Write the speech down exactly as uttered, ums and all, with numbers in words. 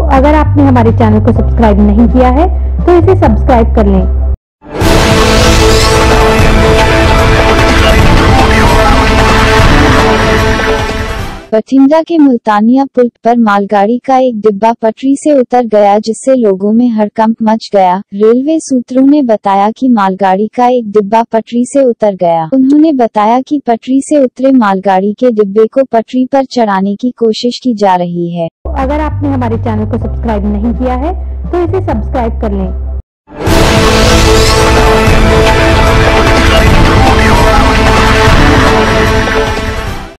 अगर आपने हमारे चैनल को सब्सक्राइब नहीं किया है तो इसे सब्सक्राइब कर लें। बठिंडा के मुल्तानिया पुल पर मालगाड़ी का एक डिब्बा पटरी से उतर गया, जिससे लोगों में हड़कंप मच गया। रेलवे सूत्रों ने बताया कि मालगाड़ी का एक डिब्बा पटरी से उतर गया। उन्होंने बताया कि पटरी से उतरे मालगाड़ी के डिब्बे को पटरी पर चढ़ाने की कोशिश की जा रही है। अगर आपने हमारे चैनल को सब्सक्राइब नहीं किया है तो इसे सब्सक्राइब कर लें।